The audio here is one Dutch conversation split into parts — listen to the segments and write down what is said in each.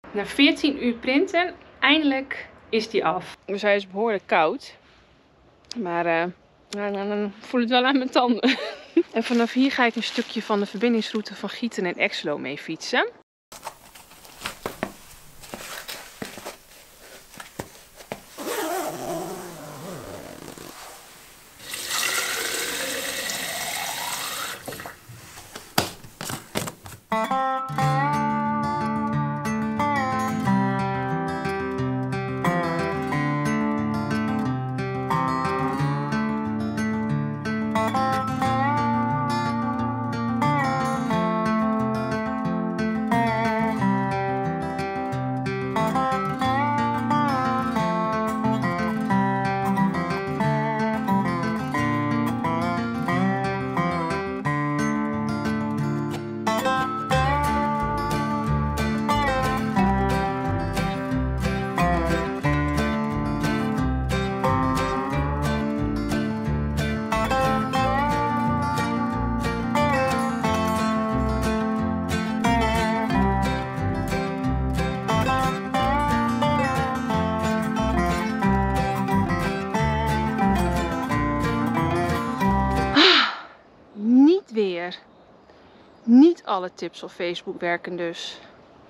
Na 14 uur printen, eindelijk is die af. Dus hij is behoorlijk koud. Maar dan voel het wel aan mijn tanden. En vanaf hier ga ik een stukje van de verbindingsroute van Gieten en Exlo mee fietsen. Weer. Niet alle tips op Facebook werken dus.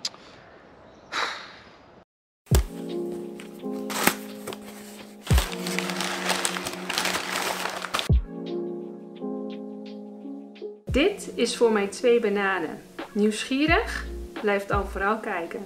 Dit is voor mijn 2 bananen. Nieuwsgierig? Blijf dan vooral kijken.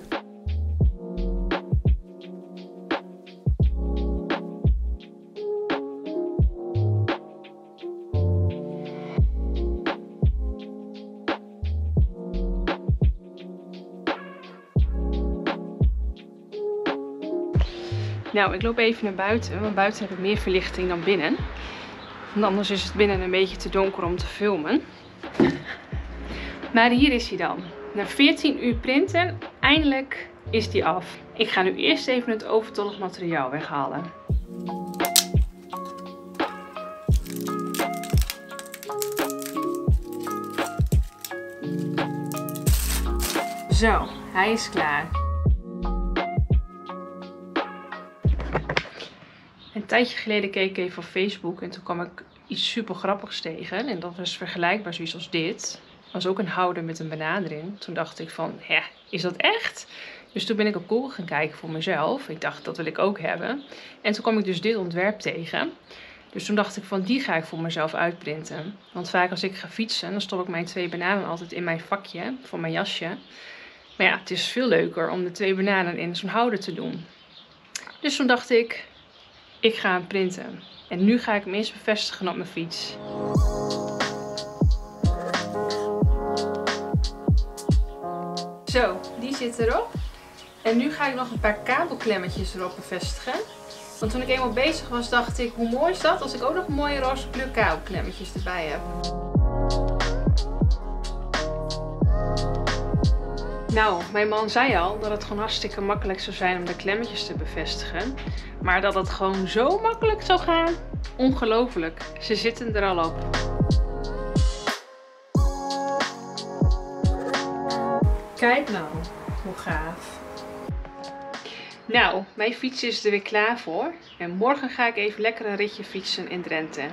Nou, ik loop even naar buiten, want buiten heb ik meer verlichting dan binnen. Want anders is het binnen een beetje te donker om te filmen. Maar hier is hij dan. Na 14 uur printen, eindelijk is die af. Ik ga nu eerst even het overtollig materiaal weghalen. Zo, hij is klaar. Een tijdje geleden keek ik even op Facebook en toen kwam ik iets super grappigs tegen. En dat was vergelijkbaar zoiets als dit. Dat was ook een houder met een banaan erin. Toen dacht ik van, ja, is dat echt? Dus toen ben ik op Google gaan kijken voor mezelf. Ik dacht, dat wil ik ook hebben. En toen kwam ik dus dit ontwerp tegen. Dus toen dacht ik van, die ga ik voor mezelf uitprinten. Want vaak als ik ga fietsen, dan stop ik mijn 2 bananen altijd in mijn vakje voor mijn jasje. Maar ja, het is veel leuker om de 2 bananen in zo'n houder te doen. Dus toen dacht ik ga hem printen. En nu ga ik hem eerst bevestigen op mijn fiets. Zo, die zit erop. En nu ga ik nog een paar kabelklemmetjes erop bevestigen. Want toen ik eenmaal bezig was, dacht ik, hoe mooi is dat als ik ook nog mooie roze kleur kabelklemmetjes erbij heb. Nou, mijn man zei al dat het gewoon hartstikke makkelijk zou zijn om de klemmetjes te bevestigen. Maar dat het gewoon zo makkelijk zou gaan, ongelooflijk. Ze zitten er al op. Kijk nou, hoe gaaf. Nou, mijn fiets is er weer klaar voor. En morgen ga ik even lekker een ritje fietsen in Drenthe.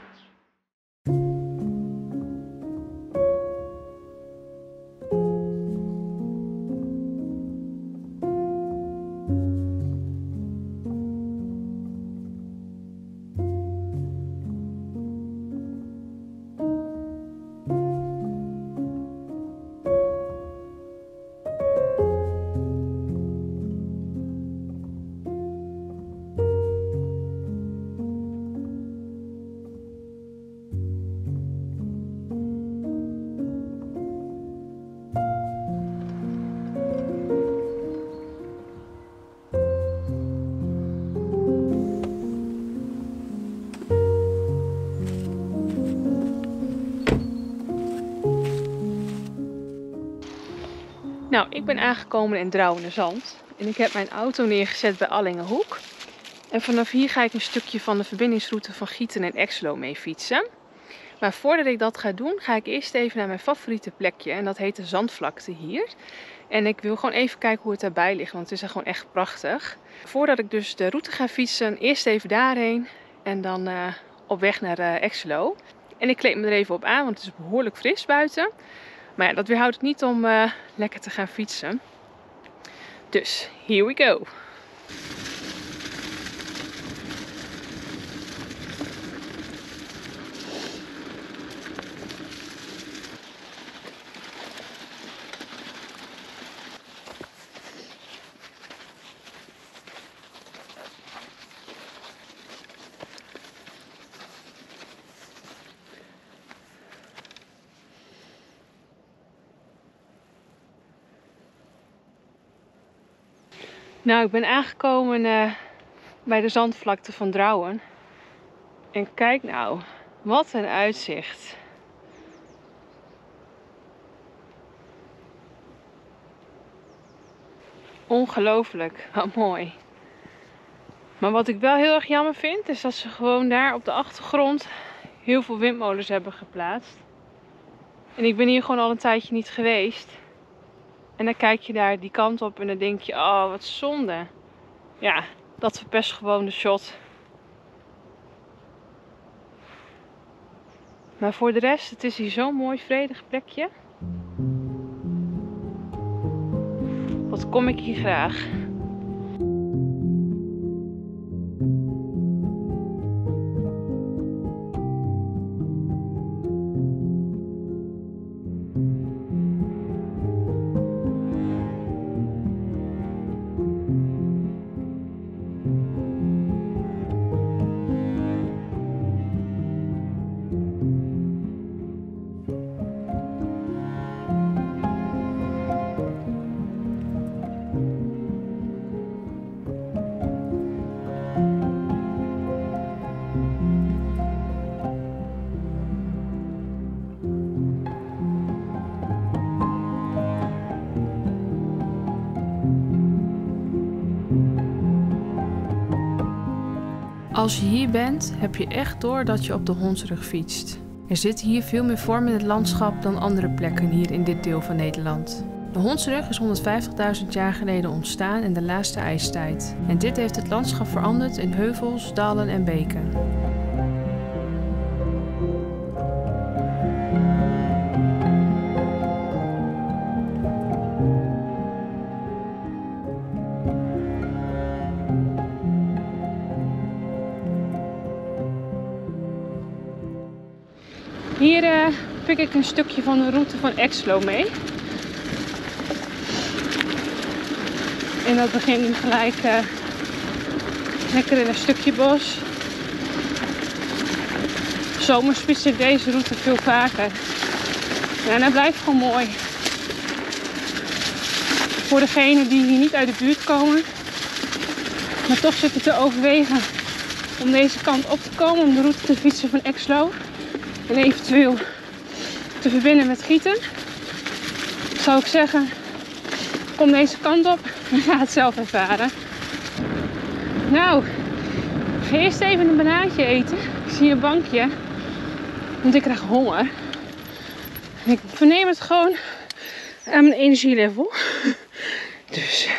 Nou, ik ben aangekomen in Drouwenerzand en ik heb mijn auto neergezet bij Allingenhoek. En vanaf hier ga ik een stukje van de verbindingsroute van Gieten en Exlo mee fietsen. Maar voordat ik dat ga doen, ga ik eerst even naar mijn favoriete plekje en dat heet de Zandvlakte hier. En ik wil gewoon even kijken hoe het daarbij ligt, want het is er gewoon echt prachtig. Voordat ik dus de route ga fietsen, eerst even daarheen en dan op weg naar Exelo. En ik kleed me er even op aan, want het is behoorlijk fris buiten. Maar ja, dat weerhoudt het niet om lekker te gaan fietsen. Dus, here we go! Nou, ik ben aangekomen bij de zandvlakte van Drouwen. En kijk nou, wat een uitzicht. Ongelooflijk, wat mooi. Maar wat ik wel heel erg jammer vind, is dat ze gewoon daar op de achtergrond heel veel windmolens hebben geplaatst. En ik ben hier gewoon al een tijdje niet geweest. En dan kijk je daar die kant op en dan denk je, oh wat zonde. Ja, dat verpest gewoon de shot. Maar voor de rest, het is hier zo'n mooi vredig plekje. Wat kom ik hier graag. Als je hier bent, heb je echt door dat je op de hondsrug fietst. Er zit hier veel meer vorm in het landschap dan andere plekken hier in dit deel van Nederland. De hondsrug is 150.000 jaar geleden ontstaan in de laatste ijstijd. En dit heeft het landschap veranderd in heuvels, dalen en beken. Hier pik ik een stukje van de route van Exelo mee. En dat begint nu gelijk lekker in een stukje bos. Zomers fiets ik deze route veel vaker. Ja, en dat blijft gewoon mooi. Voor degenen die hier niet uit de buurt komen, maar toch zitten te overwegen om deze kant op te komen, om de route te fietsen van Exelo. En eventueel te verbinden met Gieten, zou ik zeggen, kom deze kant op en ga het zelf ervaren. Nou, ik ga eerst even een banaantje eten. Ik zie een bankje, want ik krijg honger. En ik verneem het gewoon aan mijn energielevel. Dus,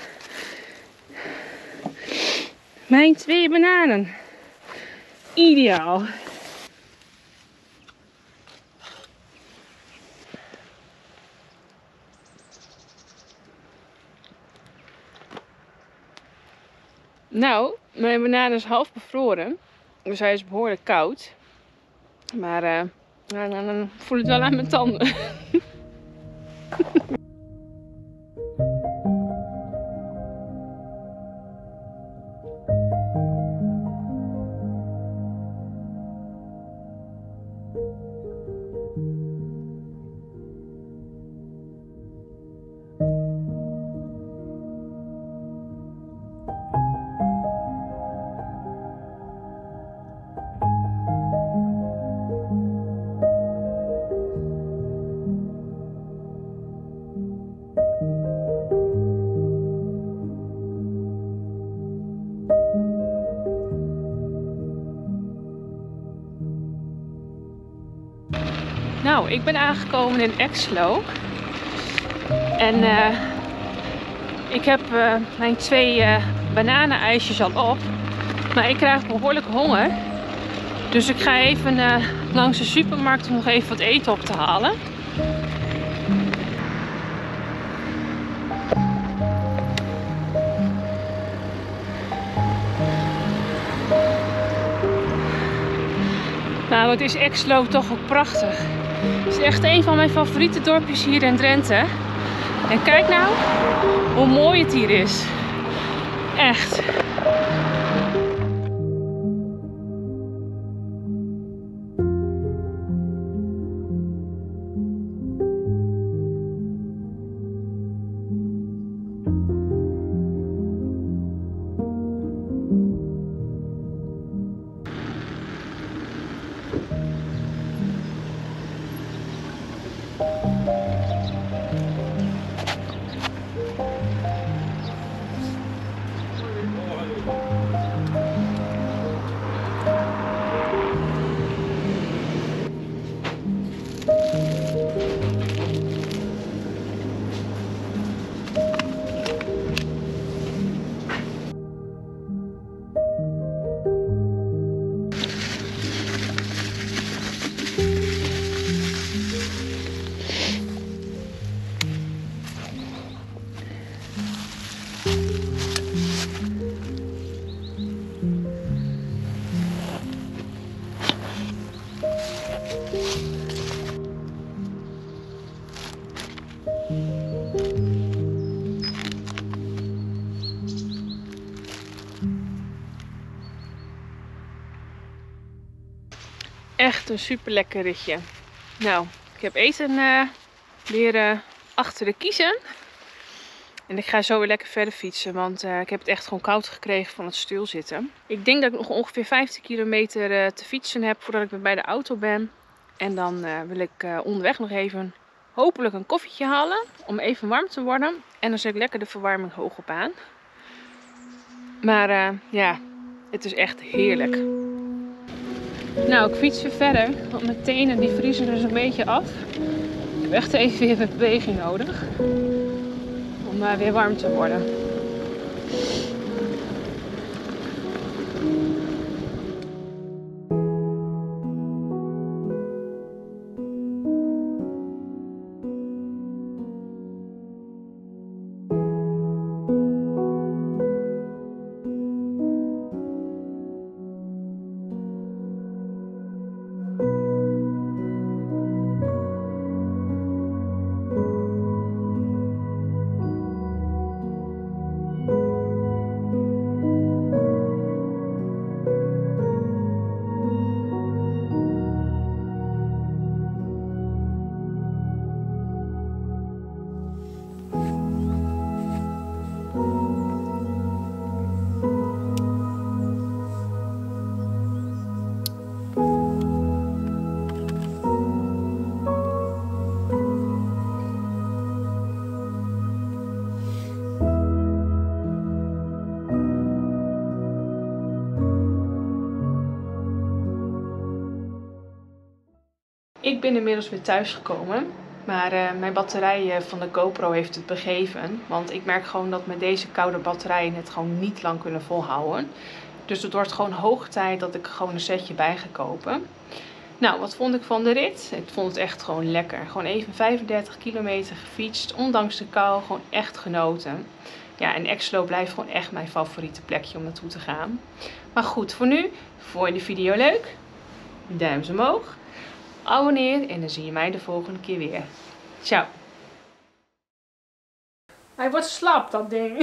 mijn 2 bananen. Ideaal. Nou, mijn banaan is half bevroren. Dus hij is behoorlijk koud. Maar dan voel ik het wel aan mijn tanden. Nou, ik ben aangekomen in Exelo. En ik heb mijn 2 bananenijsjes al op. Maar ik krijg behoorlijk honger. Dus ik ga even langs de supermarkt om nog even wat eten op te halen. Nou, het is Exlo toch ook prachtig. Het is echt een van mijn favoriete dorpjes hier in Drenthe. En kijk nou hoe mooi het hier is. Echt. Echt een super lekker ritje. Nou, ik heb eten weer achter de kiezen. En ik ga zo weer lekker verder fietsen, want ik heb het echt gewoon koud gekregen van het stilzitten. Ik denk dat ik nog ongeveer 15 kilometer te fietsen heb voordat ik weer bij de auto ben. En dan wil ik onderweg nog even hopelijk een koffietje halen om even warm te worden. En dan zet ik lekker de verwarming hoog op aan. Maar ja, het is echt heerlijk. Nou, ik fiets weer verder, want mijn tenen die vriezen dus een beetje af. Ik heb echt even weer beweging nodig om weer warm te worden. Ik ben inmiddels weer thuis gekomen, maar mijn batterij van de GoPro heeft het begeven. Want ik merk gewoon dat met deze koude batterijen het gewoon niet lang kunnen volhouden. Dus het wordt gewoon hoog tijd dat ik gewoon een setje bij ga kopen. Nou, wat vond ik van de rit? Ik vond het echt gewoon lekker. Gewoon even 35 kilometer gefietst, ondanks de kou, gewoon echt genoten. Ja, en Exlo blijft gewoon echt mijn favoriete plekje om naartoe te gaan. Maar goed, voor nu, vond je de video leuk? Duimpje omhoog. Abonneer en dan zie je mij de volgende keer weer. Ciao. Hij wordt slap, dat ding.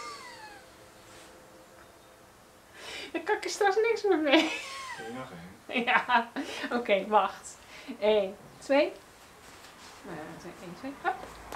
Dan kan ik er straks niks meer mee. Kun je nog één? Ja, oké, wacht. 1, 2. 1, 2, hop.